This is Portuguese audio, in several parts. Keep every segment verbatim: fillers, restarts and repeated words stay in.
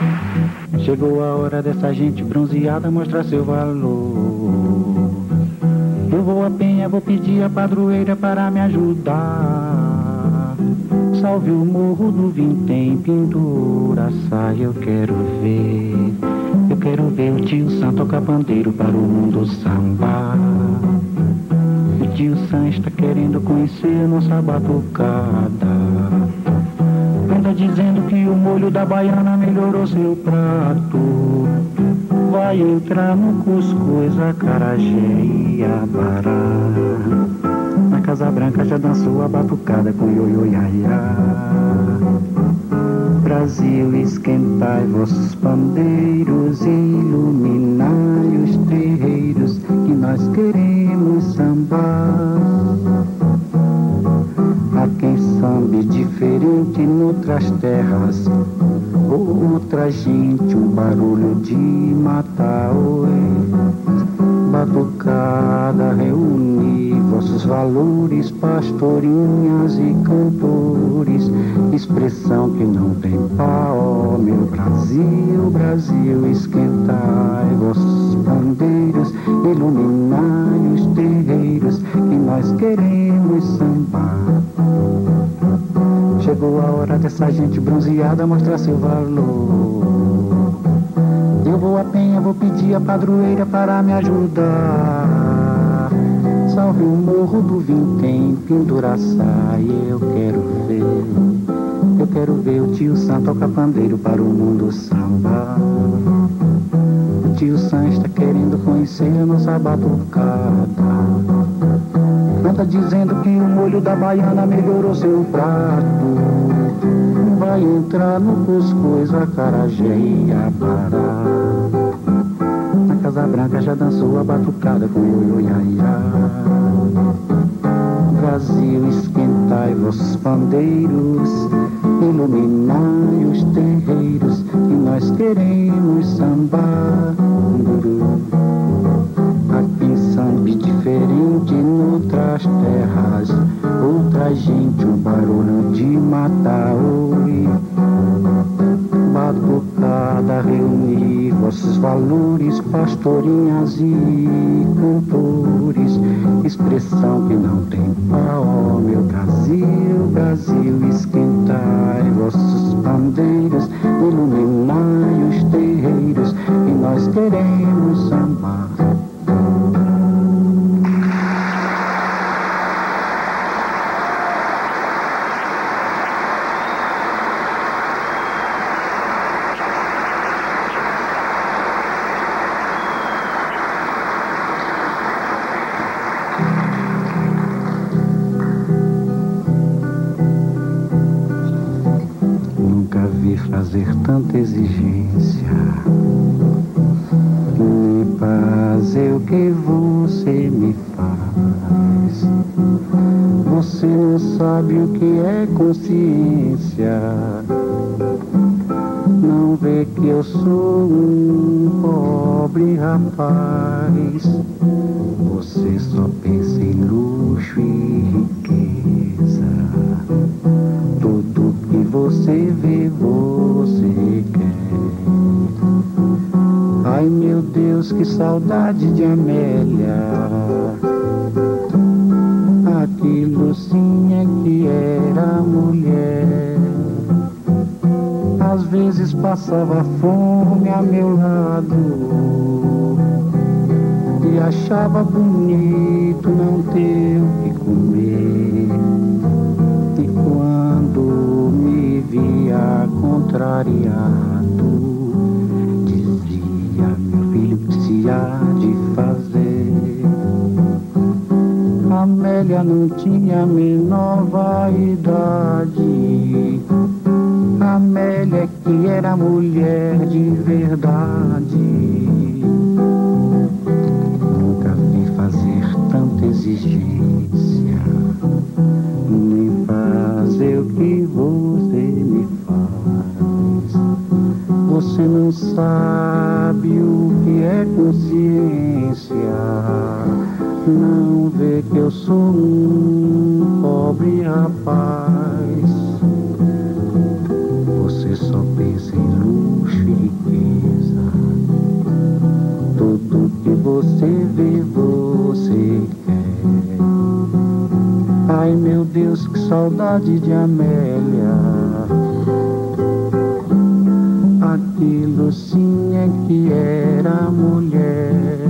Chegou a hora dessa gente bronzeada mostrar seu valor. Eu vou à penha, vou pedir a padroeira para me ajudar. Salve o morro do Vintém, pendura a saia, eu quero ver. Eu quero ver o tio Sam tocar pandeiro para o mundo sambar. O tio Sam está querendo conhecer nossa batucada. Anda dizendo que o molho da baiana melhorou seu prato. Vai entrar no cuscuz, acarajé e abará. Na Casa Branca já dançou a batucada com ioiô iaiá. Brasil, esquentai vossos pandeiros e iluminai os terreiros que nós queremos sambar. Há quem sambe diferente noutras terras, outra gente, um barulho de matar, oi. Batucada, reuni vossos valores, pastorinhas e cantores, expressão que não tem pau, meu Brasil, Brasil, esquentai vossos pandeiros, iluminai os terreiros que nós queremos sambar. Chegou a hora dessa gente bronzeada mostrar seu valor. Eu vou à penha, vou pedir a padroeira para me ajudar. Salve o morro do Vintém, pendura a saia, eu quero ver. Eu quero ver o tio Sam tocar pandeiro para o mundo sambar. O tio Sam está querendo conhecer a nossa batucada. Canta dizendo que o molho da baiana melhorou seu prato. Vai entrar no cuscuz, acarajé e abará. Na Casa Branca já dançou a batucada com ioiô iaiá. Brasil, esquentai vossos pandeiros, iluminai os terreiros que nós queremos sambar. Aqui sambe diferente noutras terras, outra gente, um barulho de matar, oi. Batucada, reuni vossos valores, pastorinhas e cantores, expressão que não tem pau, meu Brasil, Brasil, esquentai vossos pandeiros, iluminai os terreiros que nós queremos sambar. Fazer tanta exigência, nem fazer o que você me faz. Você não sabe o que é consciência, não vê que eu sou um pobre rapaz. Você só pensa em luxo e riqueza, tudo que você vê, você quer. Ai meu Deus, que saudade de Amélia, aquilo sim é que era mulher. Às vezes passava fome a meu lado e achava bonito não ter o que comer. E quando me via contrariado, dizia: meu filho, o que se há de fazer? Amélia não tinha a menor vaidade, Amélia que era mulher de verdade. Nunca vi fazer tanta exigência, nem fazer o que você me faz. Você não sabe o que é consciência, não vê que eu sou um pobre rapaz. Você só pensa em luxo e Ai meu Deus, que saudade de Amélia. Aquilo sim é que era mulher.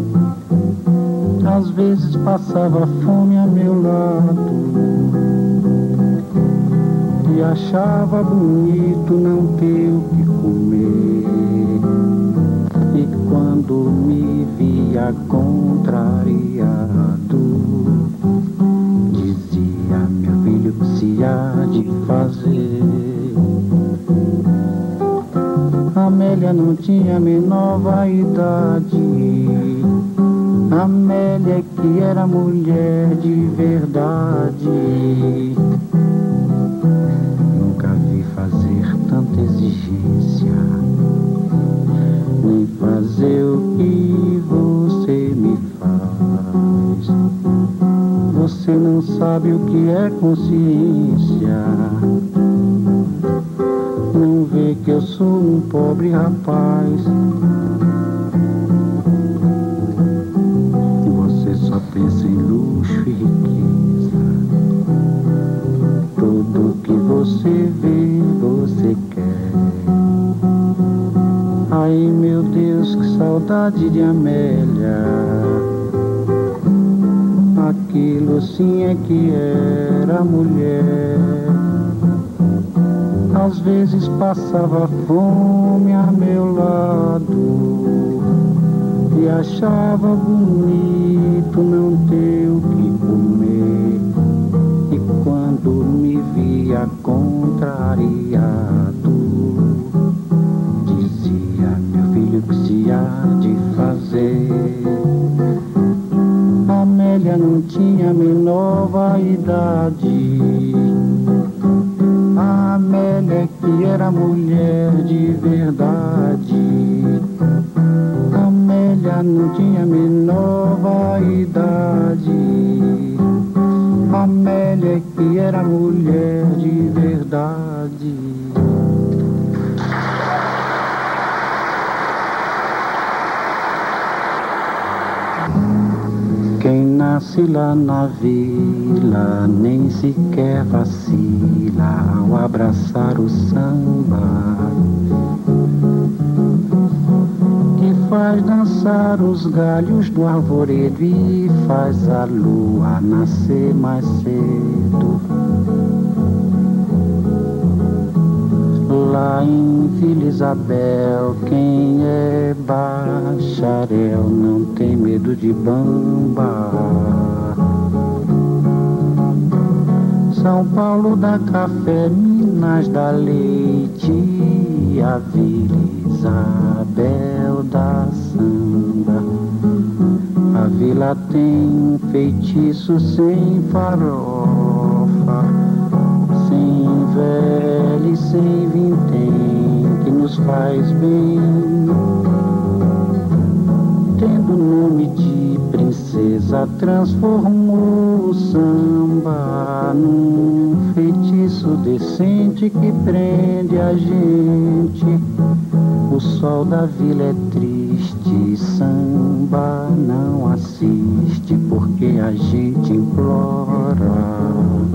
Às vezes passava fome a meu lado e achava bonito não ter o que comer. E quando me via contrariado, dizia: meu filho, que se há de fazer? Amélia não tinha a menor vaidade. Amélia que era mulher de verdade. Nunca vi fazer tanta exigência, nem fazer o que você me faz. Você não sabe o que é consciência. Não vê que eu sou um pobre rapaz. Você só pensa em luxo e riqueza. Tudo que você vê, você quer. Ai meu Deus, que saudade de Amélia. Aquilo sim é que era mulher. Às vezes passava fome a meu lado e achava bonito não ter o que comer. E quando me via contrariado, dizia: meu filho, que se há de fazer? Amélia não tinha a menor vaidade. Amélia que era mulher de verdade. Amélia não tinha a menor vaidade. Amélia que era mulher de verdade. Quem nasce lá na vila nem sequer vacila ao abraçar o samba, que faz dançar os galhos do arvoredo e faz a lua nascer mais cedo. Lá em Vila Isabel, quem é bacharel não tem medo de bamba. São Paulo dá café, Minas dá leite, a Vila Isabel dá samba. A vila tem um feitiço sem farofa, sem velho e sem vintém, que nos faz bem. Tendo nome de princesa, transformou o samba num feitiço decente que prende a gente. O sol da vila é triste, samba não assiste, porque a gente implora.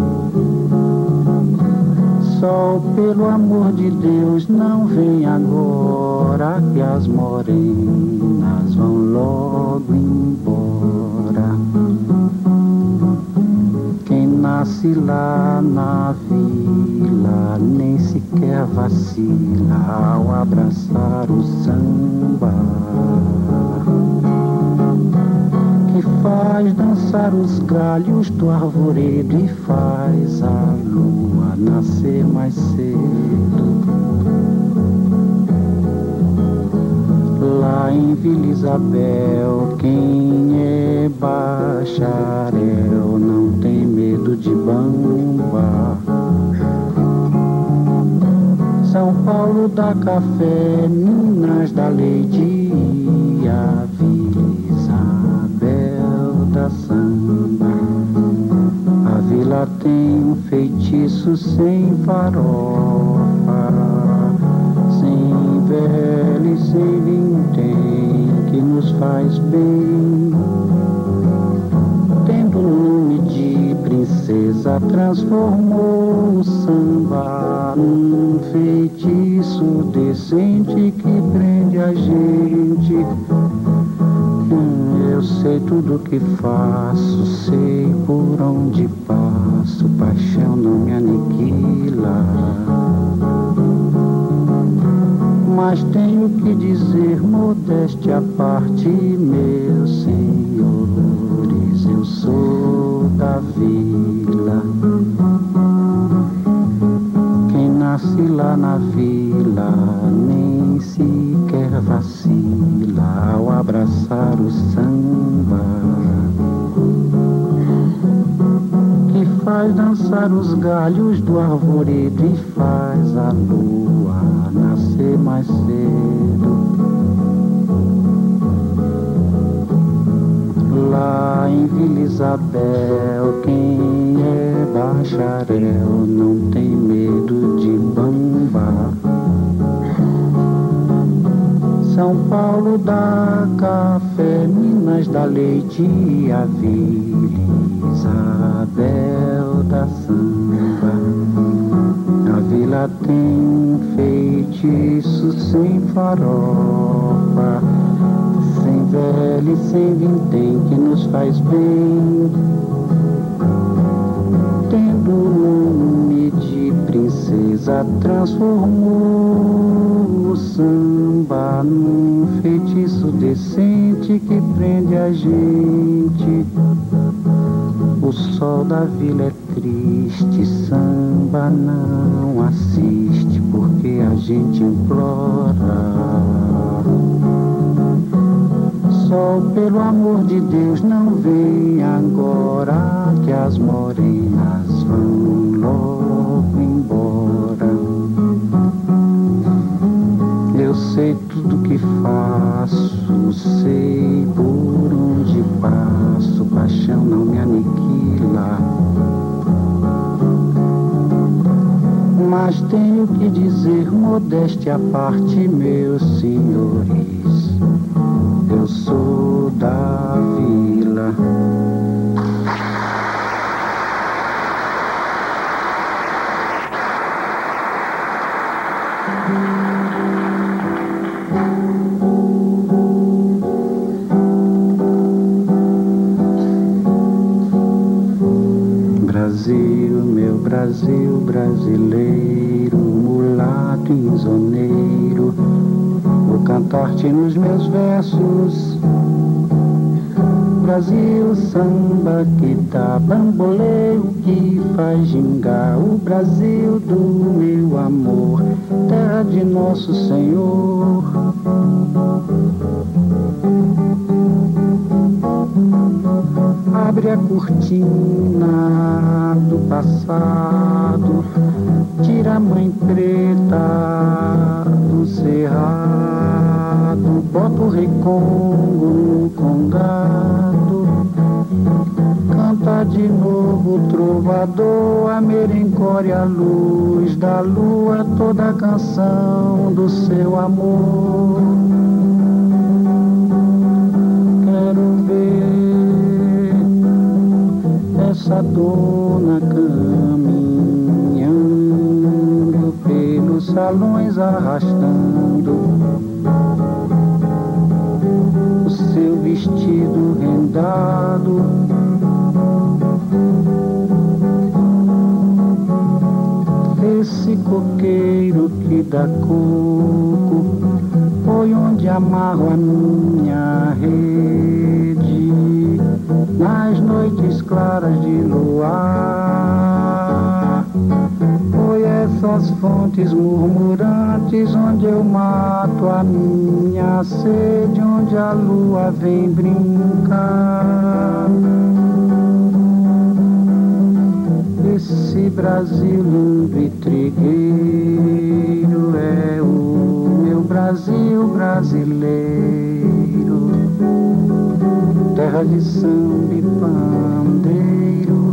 Sol, pelo amor de Deus, não vem agora, que as morenas vão logo embora. Quem nasce lá na vila nem sequer vacila ao abraçar o samba, que faz dançar os galhos do arvoredo e faz a lua nascer mais cedo. Lá em Vila Isabel, quem é bacharel não tem medo de bamba. São Paulo dá café, Minas dá leite, a Vila Isabel dá samba. A vila tem um feitiço sem farofa, sem velho e sem vintém, que nos faz bem. Tendo nome de princesa, princesa transformou o samba num feitiço decente que prende a gente. Hum, eu sei tudo que faço, sei por onde passo, paixão não me aniquila. Mas tenho que dizer, modéstia à parte, meus senhores, eu sou da vila. Quem nasce lá na vila nem sequer vacila ao abraçar o samba, que faz dançar os galhos do arvoredo e faz a lua nascer mais cedo. Lá em Vila Isabel, quem é bacharel não tem medo de bamba. São Paulo dá café, Minas dá leite e a Vila Isabel dá samba. A vila tem feitiço sem farofa, sem velho e sem vintém, que nos faz bem. Tendo nome de princesa, transformou o samba num feitiço decente que prende a gente. O sol da vila é triste, samba não assiste, porque a gente implora. Sol, pelo amor de Deus, não vem agora, que as morenas vão logo embora. Eu sei tudo que faço, sei por onde passo, paixão não me aniquila. Mas tenho que dizer, modéstia à parte, meus senhores, eu sou da vila. Brasil, meu Brasil brasileiro, mulato insoneiro, vou cantar-te nos meus versos. Brasil, samba que dá bamboleio, que faz gingar. O Brasil do meu amor, terra de nosso Senhor. Abre a cortina do passado, tira a mãe preta do cerrado, bota o rei Congo no congado, canta de novo o trovador, a merencória, a luz da lua, toda a canção do seu amor. Quero ver essa dona caminhando pelos salões, arrastando o seu vestido rendado. Esse coqueiro que dá coco foi onde amarro a minha rede nas noites claras de luar. Foi essas fontes murmurantes onde eu mato a minha sede, onde a lua vem brincar. Esse Brasil lindo e trigueiro é o meu Brasil brasileiro, terra de samba e pandeiro.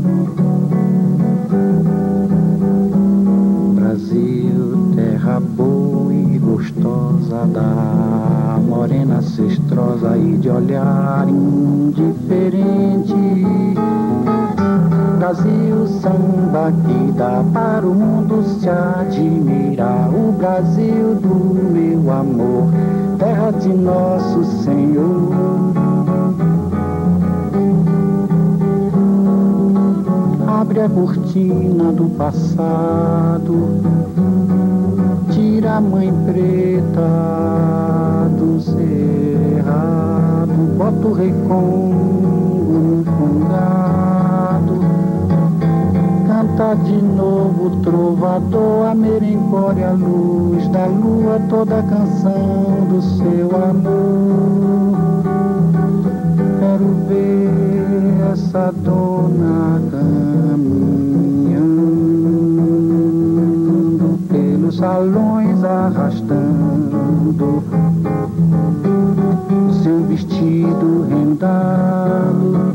Brasil, terra boa e gostosa, da morena cestrosa e de olhar indiferente. Brasil, Brasil, samba que dá para o mundo se admirar. O Brasil do meu amor, terra de nosso Senhor. Abre a cortina do passado, tira a mãe preta do cerrado, bota o rei Congo no fungado, canta de novo o trovador, a merencória, a luz da lua, toda a canção do seu amor. Quero ver essa dona caminhando pelos salões, arrastando seu vestido rendado.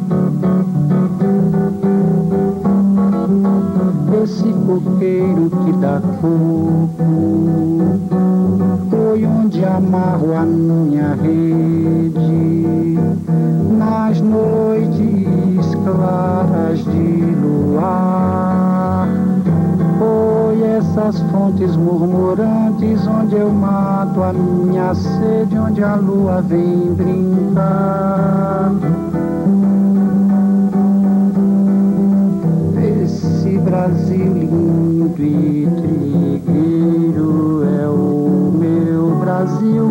Esse coqueiro que dá coco foi onde amarro a minha rede nas noites claras de luar. Foi essas fontes murmurantes onde eu mato a minha sede, onde a lua vem brincar. Esse Brasil lindo e trigueiro é o meu Brasil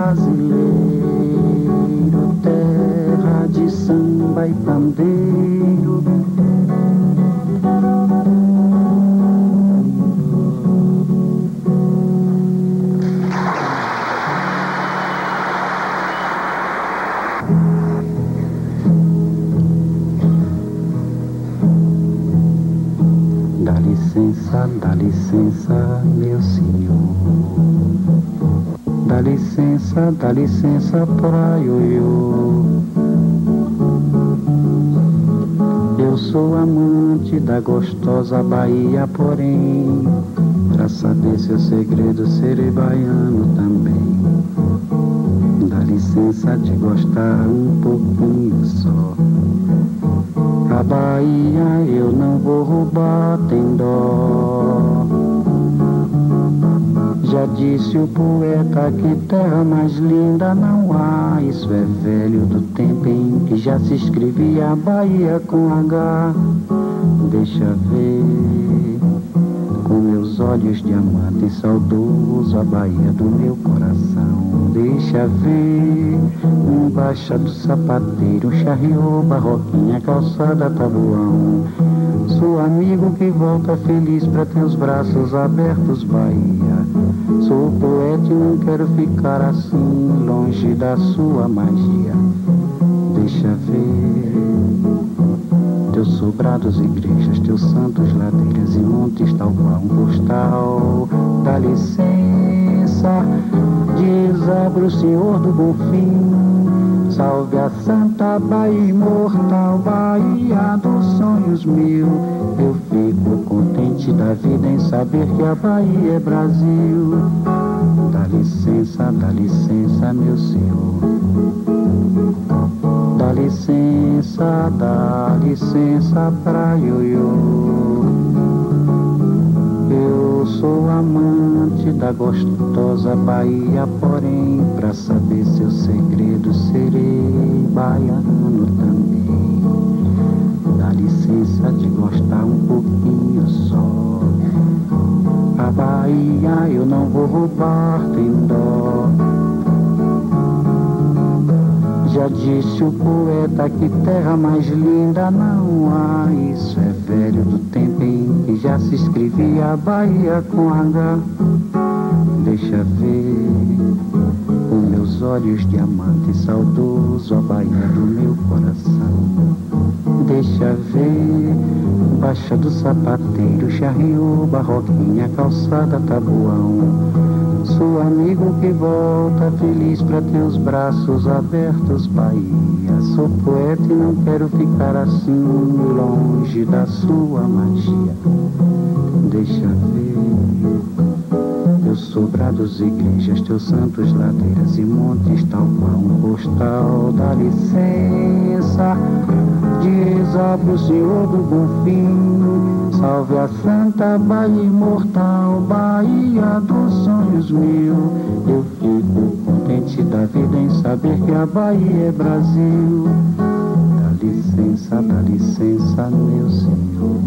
brasileiro, terra de samba e pandeiro. Dá licença, dá licença, meu senhor. Dá licença, dá licença pra ioiô. Eu sou amante da gostosa Bahia, porém, pra saber seu segredo, serei baiano também. Dá licença de gostar um pouquinho só. A Bahia eu não vou roubar, tem dó. Já disse o poeta que terra mais linda não há. Isso é velho do tempo em que já se escrevia Bahia com H. Deixa ver com meus olhos diamante e saudoso a Bahia do meu coração. Deixa ver um baixa do sapateiro, um charriô, barroquinha, calçada, tabuão. Sou amigo que volta feliz pra teus braços abertos, Bahia. Sou poeta e não quero ficar assim, longe da sua magia. Deixa ver teus sobrados, igrejas, teus santos, ladeiras e montes, tal qual um postal. Dá licença, diz abra o Senhor do Bonfim. Salve a Santa Bahia imortal, Bahia dos sonhos mil. Eu fico contente da vida em saber que a Bahia é Brasil. Dá licença, dá licença, meu senhor. Dá licença, dá licença pra ioiô. Eu sou amante da gostosa Bahia, porém, pra saber seu segredo, serei baiano também. Dá licença de gostar um pouquinho só. A Bahia eu não vou roubar, tem dó. Já disse o poeta que terra mais linda não há. Isso é velho do tempo em que já se escrevia Bahia com H. Deixa ver com meus olhos diamante saudoso a Bahia do meu coração. Deixa ver baixa do sapateiro, charriô, barroquinha, calçada, tabuão. Sou amigo que volta feliz pra teus braços abertos, Bahia. Sou poeta e não quero ficar assim, longe da sua magia. Deixa ver teus sobrados, brados, igrejas, teus santos, ladeiras e montes, tal qual um postal. Dá licença de rezar pro Senhor do Bonfim. Salve a Santa Bahia imortal, Bahia dos sonhos mil. Eu fico contente da vida em saber que a Bahia é Brasil. Dá licença, dá licença, meu Senhor.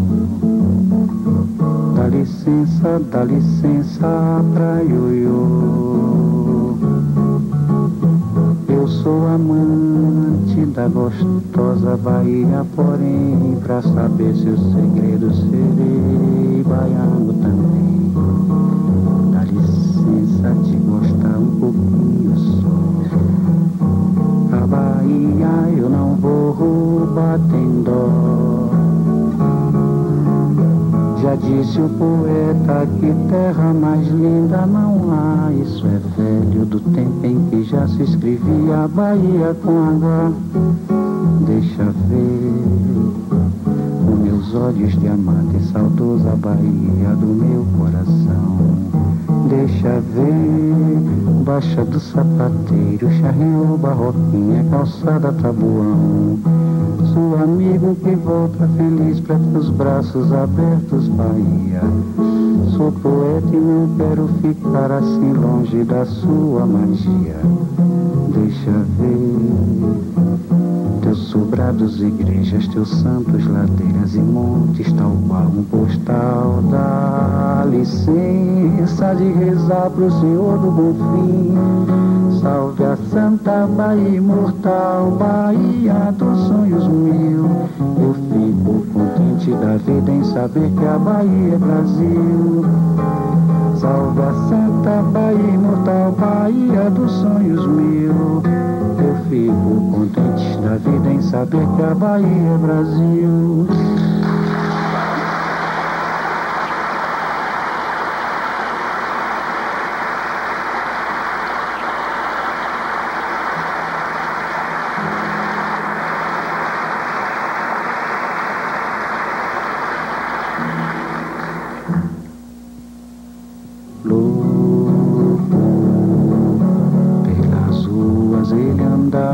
Dá licença, dá licença pra ioiô. Eu sou amante da gostosa Bahia, porém, pra saber seus segredos serei baiano também. Dá licença de gostar um pouquinho só. A Bahia eu não vou bater dó. Já disse o poeta que terra mais linda não há. Isso é velho do tempo em que já se escrevia Bahia com H. Deixa ver com meus olhos de amante e saudosa Bahia do meu coração. Deixa ver Baixa do Sapateiro, Charrinho, Barroquinha, Calçada, Tabuão. Sou amigo que volta feliz pra teus braços abertos, Bahia. Sou poeta e não quero ficar assim longe da sua magia. Deixa ver teus sobrados, igrejas, teus santos, ladeiras e montes, tal qual um postal. Dá licença de rezar pro Senhor do Bonfim. Salve a Santa Bahia imortal, Bahia dos sonhos mil. Eu fico contente da vida em saber que a Bahia é Brasil. Salve a Santa Bahia imortal, Bahia dos sonhos mil. Eu fico contente da vida em saber que a Bahia é Brasil. Ele andava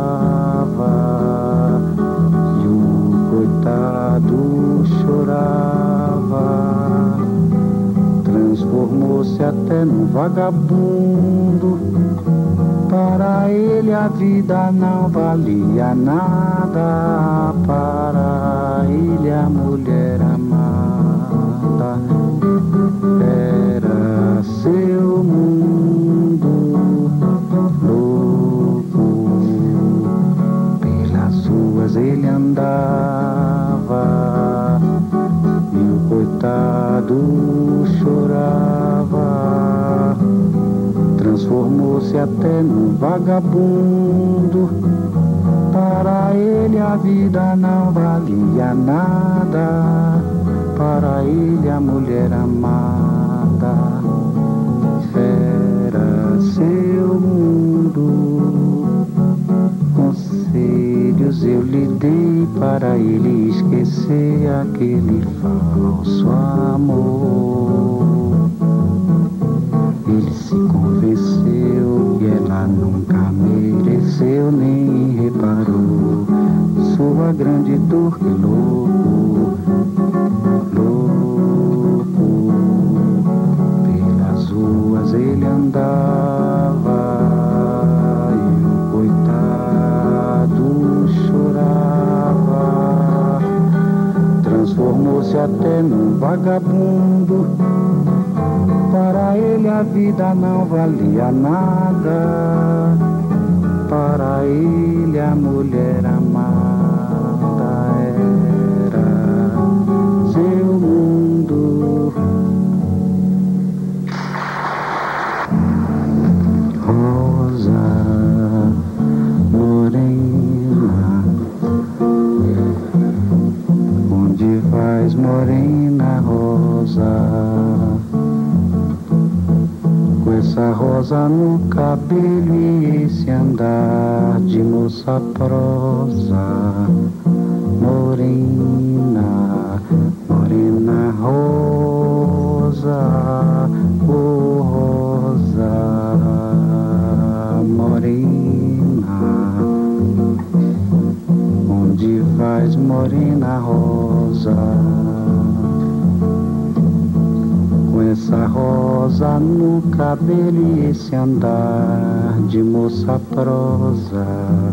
e o coitado chorava. Transformou-se até num vagabundo. Para ele a vida não valia nada. Para ele a mulher amada era seu mundo. Ele andava e o coitado chorava. Transformou-se até num vagabundo. Para ele a vida não valia nada. Para ele a mulher amada era seu mundo. Conselhos eu lhe dei para ele esquecer aquele falso amor. Ele se convenceu que ela nunca mereceu nem reparou sua grande dor, que louco, louco. Pelas ruas ele andava e o coitado chorava. Transformou-se até num vagabundo. Para ele a vida não valia nada. Para ele a mulher amada era seu mundo. Rosa morena, onde vais, morena rosa? Com essa rosa no cabelo e esse andar de moça prosa. Morena, morena rosa, oh rosa. rosa no cabelo e esse andar de moça prosa,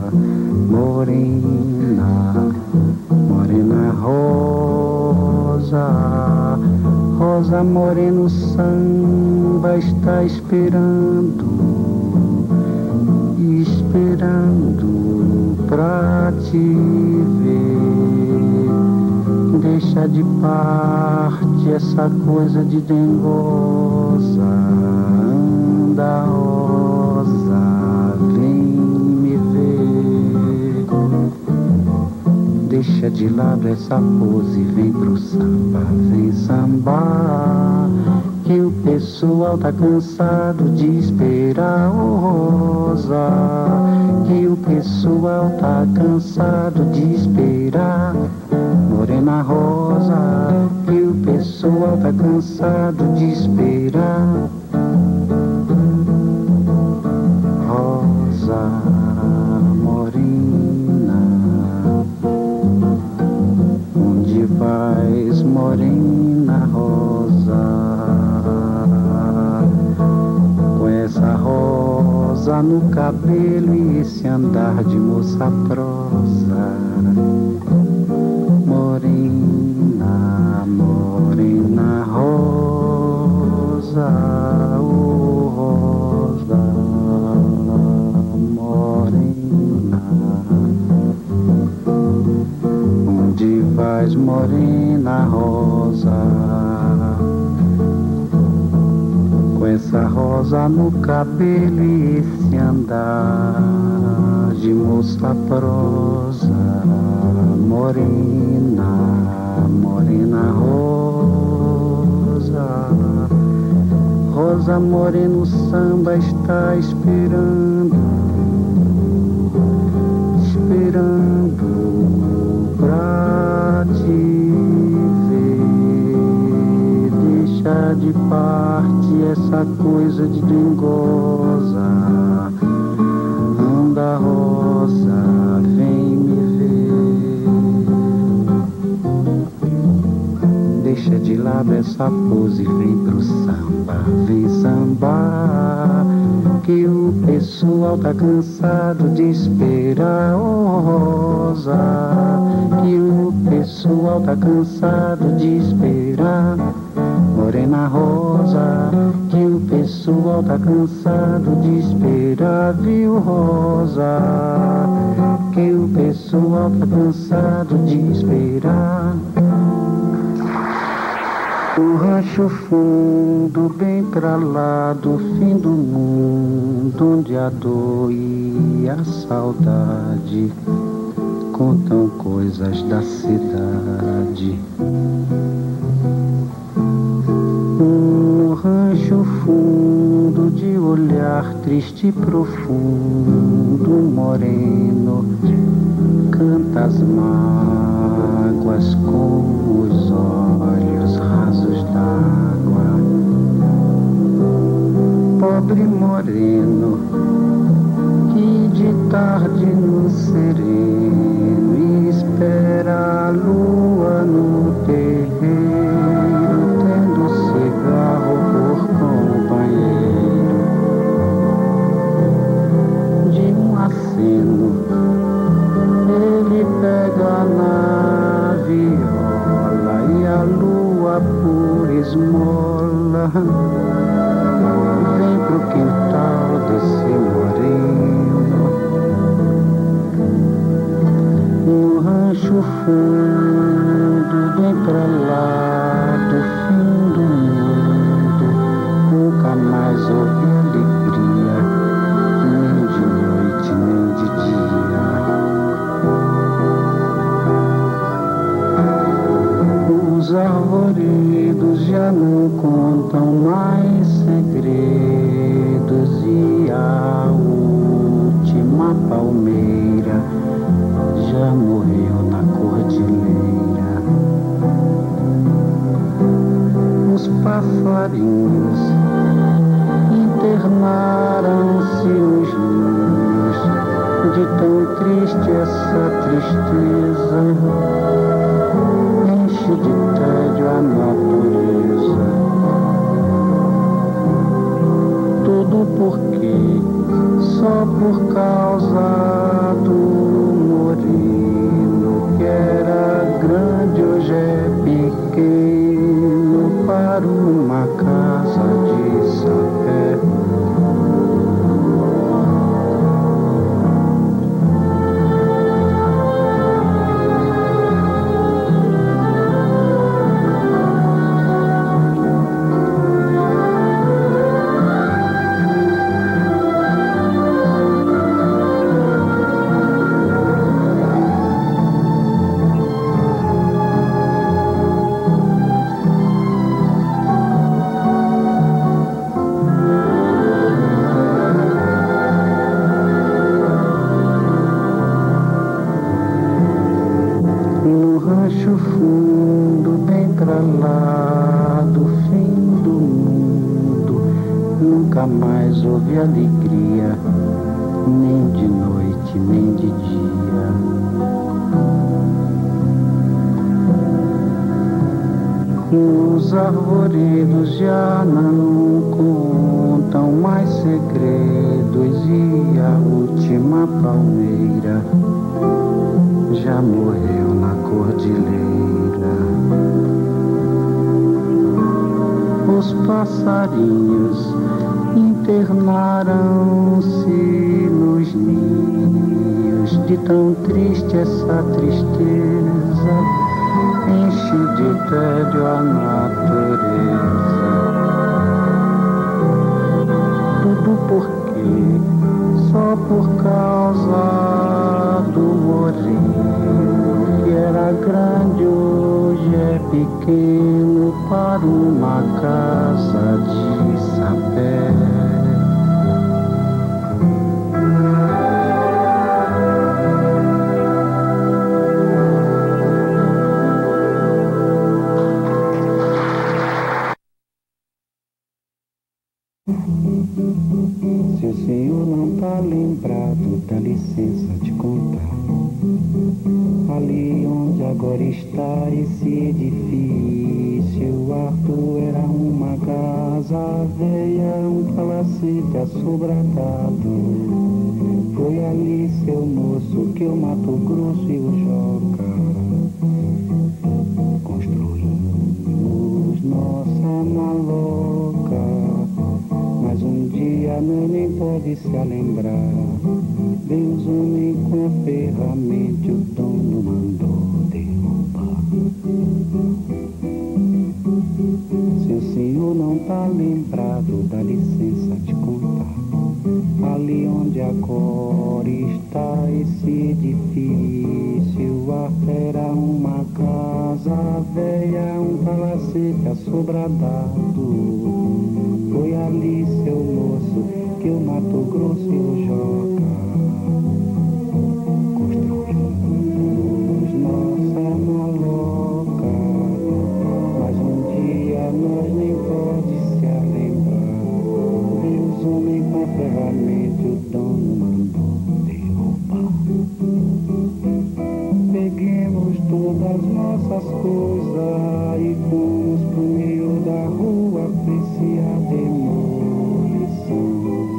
morena, morena rosa, rosa morena, o samba está esperando, esperando pra te ver. Deixa de parte essa coisa de dengosa, anda rosa, vem me ver. Deixa de lado essa pose, vem pro samba, vem sambar, que o pessoal tá cansado de esperar, oh rosa, que o pessoal tá cansado de esperar, morena rosa, que o pessoal tá cansado de esperar, rosa morena, onde vais, morena rosa, com essa rosa no cabelo e esse andar de moça prosa, morena, morena rosa, oh rosa, morena, onde vais, morena rosa, com essa rosa no cabelo e esse andar de moça prosa, morena, morena rosa, rosa morena, o samba está esperando, esperando pra te ver. Deixa de parte essa coisa de dengosa, anda rosa, vem me ver. Deixa de lado essa pose, vem pro samba, vem sambar, que o pessoal tá cansado de esperar, oh rosa, que o pessoal tá cansado de esperar, morena rosa, que o pessoal tá cansado de esperar, viu rosa, que o pessoal tá cansado de esperar. O rancho fundo, bem pra lá do fim do mundo, onde a dor e a saudade contam coisas da cidade. Um rancho fundo de olhar triste e profundo, moreno, canta as mágoas com os olhos rasos d'água. Pobre moreno, que de tarde no sereno espera a lua no terreiro, tendo cigarro por companheiro. De um aceno ele pega na viola e a lua por esmola vem pro quintal desse moreno. No rancho fundo, bem pra lá do fim do mundo, nunca mais houve alegria, nem de noite nem de dia. Os arvoredos já não contam mais segredos e a última palmeira já morreu na cordilheira. Os passarinhos internaram-se nos ninhos, de tão triste essa tristeza enche de tédio a natureza. para uma casa de sapé. Rancho fundo, bem pra lá do fim do mundo, nunca mais houve alegria, nem de noite, nem de dia. Os arvoredos já não contam mais segredos e a última palmeira já morreu na cordilheira. Os passarinhos internaram-se nos ninhos, de tão triste essa tristeza enche de tédio a natureza. Tudo porque só por causa do morinho, que era grande hoje é pequeno para uma casa de sapé. Se o senhor não tá lembrado, dá licença de contar. Ali onde agora está esse edifício, Arthur era uma casa velha, um palacete assobradado. Foi ali, seu moço, que o Mato Grosso e o Joca construímos nossa maloca. Mas um dia nós nem pode se lembrar. Veio os homens com a ferramenta e o dono mandou derrubar. Se o senhor não tá lembrado, dá licença de contar. Ali onde agora está esse edifício, era uma casa velha, um palacete assobradado. Foi ali, seu moço, que o Mato Grosso e o Joca construímos nossa maloca. Mas um dia nós nem pode se lembrar. Veio os homens com a ferramenta e o dono mandou derrubar. Peguemos todas nossas coisas e fomos pro meio da rua apreciar demolição.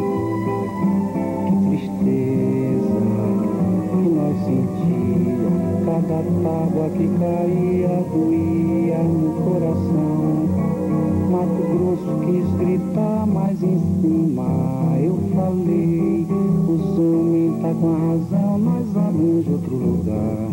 Que tristeza que nós sentia, cada tábua que caía doía no coração. Mato Grosso quis gritar, mas em cima eu falei: os homens tá com a razão, nós arranjamos outro lugar.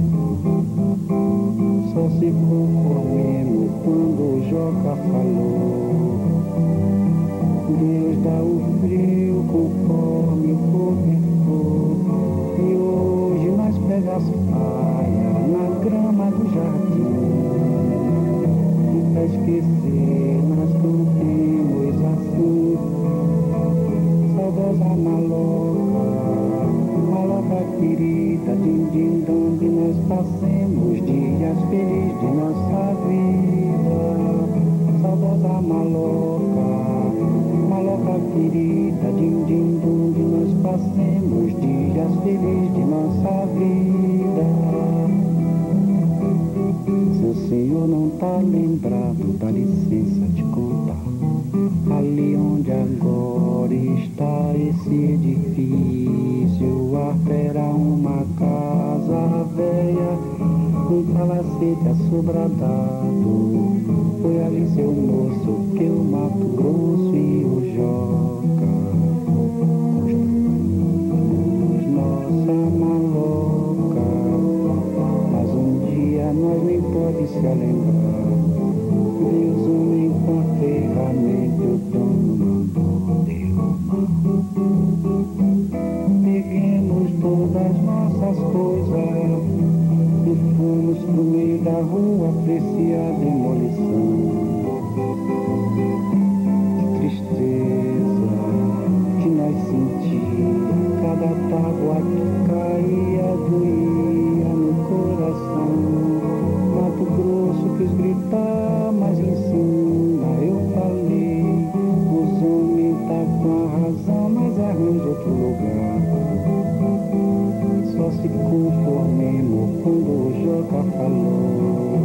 Só se conformemos quando o Joca falou: Deus dá o frio conforme o cobertor. E hoje nós pega as palhas na grama do jardim, e pra esquecer nós cantemos assim: saudosa maloca, maloca querida, din din donde nós passemos dias felizes de nossa vida. Saudosa maloca, maloca querida, din din donde nós passemos dias felizes de nossa vida. Se o senhor não tá lembrado, dá licença de contar. Ali onde agora está esse edifício, era uma casa velha, um palacete assobradado. Foi ali, seu moço, que o Mato Grosso e o Joca construímos nossa maloca, mas um dia nós nem pode se lembrar. Deus homem com a ferramenta, o dono mandou derrubar. Peguemos todas nossas coisas e fomos pro meio da rua apreciar a demolição. Que tristeza que nós sentíamos, cada tábua que caía doía no coração. Mato Grosso quis gritar, mas em cima eu falei, os homens tá com a razão, mas arranja outro lugar. Só se conformemos quando o Joca falou.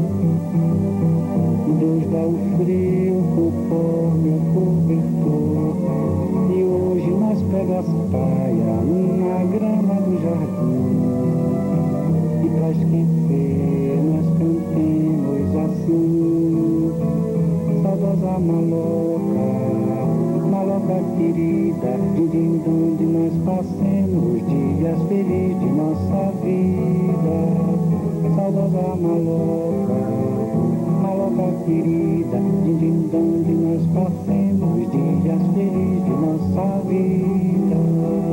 Deus dá o frio conforme o cobertor, e hoje nós pega as paias na grama do jardim, e pra esquecer nós cantemos assim. Saudosa maloca, maloca querida, de onde nós passemos os dias felizes de nossa vida. Saudosa maloca, maloca querida, de onde nós passemos os dias felizes de nossa vida.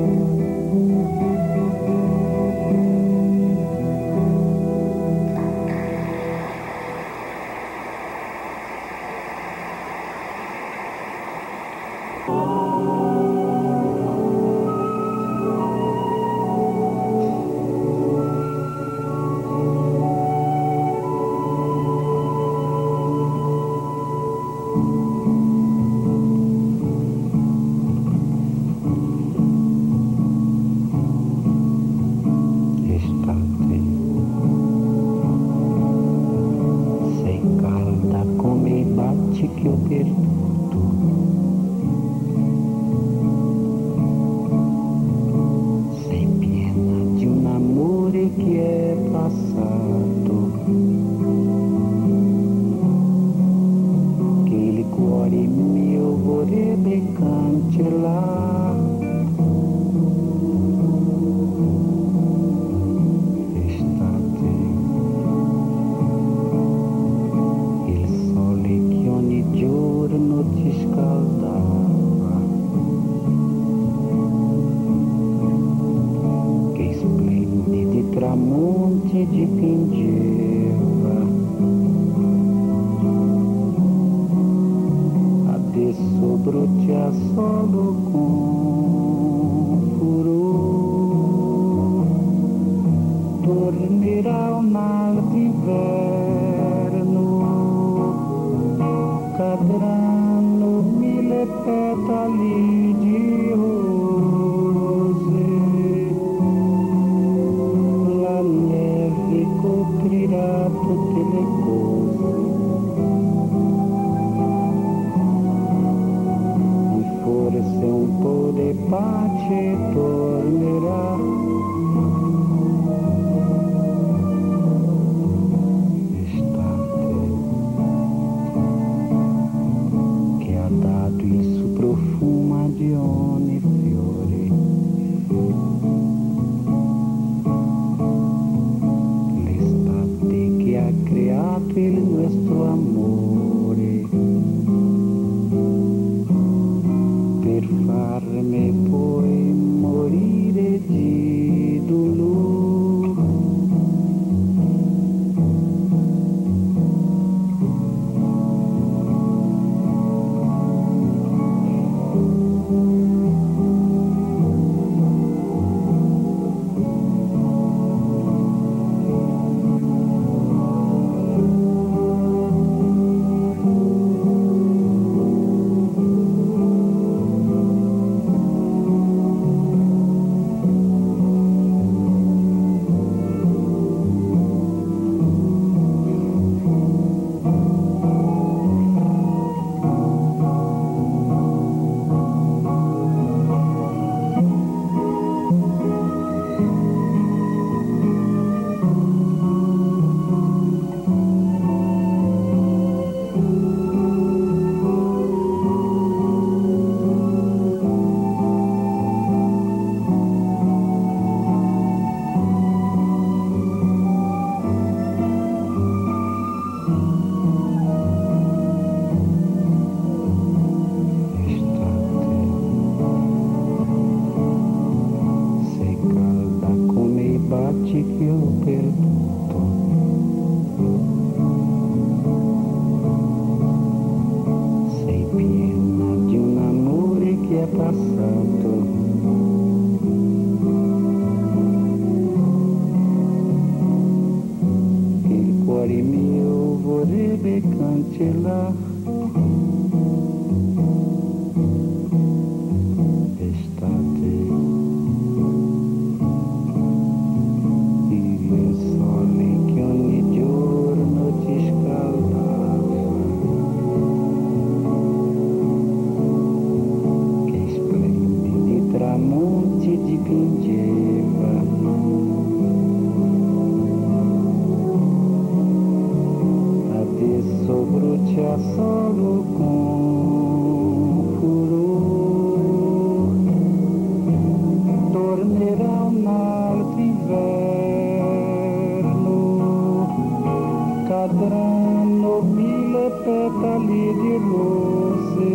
Que eu pergunto, sem pena de um namoro que é passado, que ele cuore mio vorrebbe cancellare. Giorno ti scaldava, che splendidi tramonti dipingeva. Adesso brucia solo con furore, tornerà un mal d'inverno, cadranno mille petali di rose, la neve coprirà tutte le cose, e forse un po' di pace tornerà. Il suo profumo di assalto. Il cuore mio vorrebbe cancellare l'estate, il sole che ogni giorno ti scaldava, che splendidi tramonti dipingevano. Adesso brucia solo con furore, tornerà un altro inverno, cadranno mille petali di rose,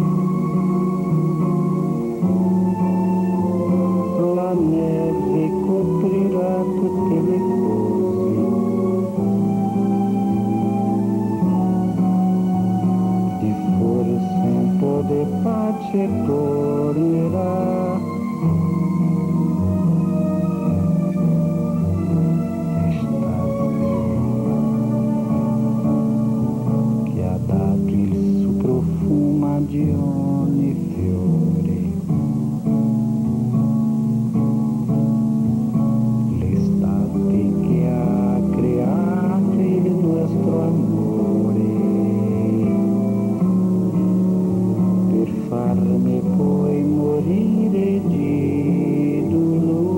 la neve coprirà tutte le cose, e forse un po' di pace tornerà. Estate che ha dato il suo profumo di ogni fiore, l'estate che ha creato il nostro amore, per farmi poi morire di dolore.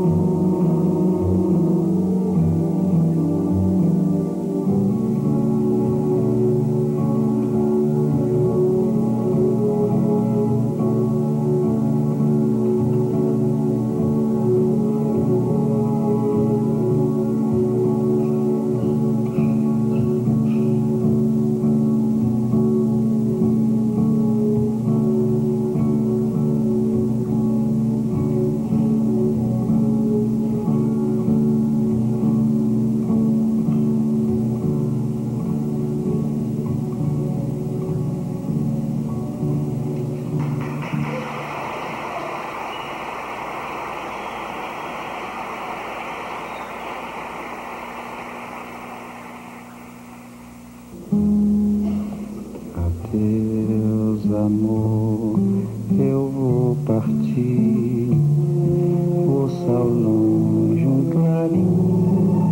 Adeus, amor, eu vou partir, ouça ao longe um clarim,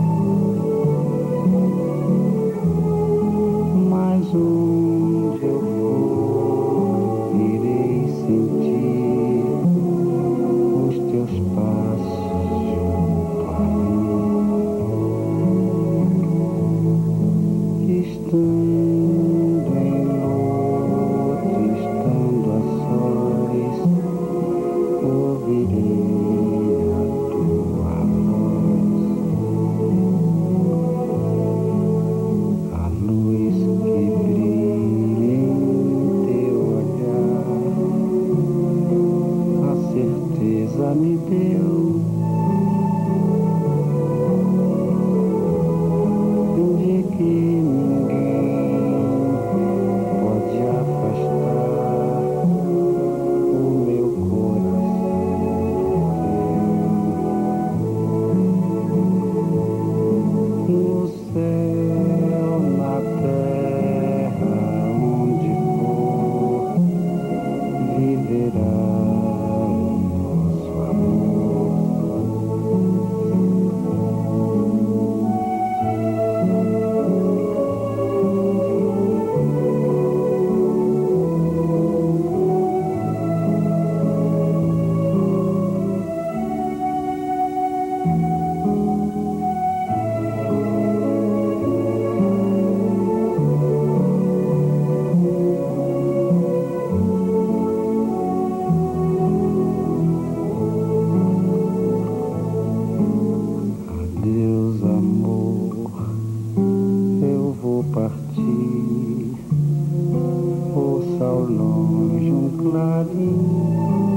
mas onde eu for, irei sentir os teus passos junto a mim, estando ouvirei a tua voz, a luz que brilha em teu olhar, a certeza me deu de que ninguém pode afastar o meu no céu, na terra, onde for, viverá o nosso amor. Adeus, amor, eu vou partir, ouça ao longe um clarim.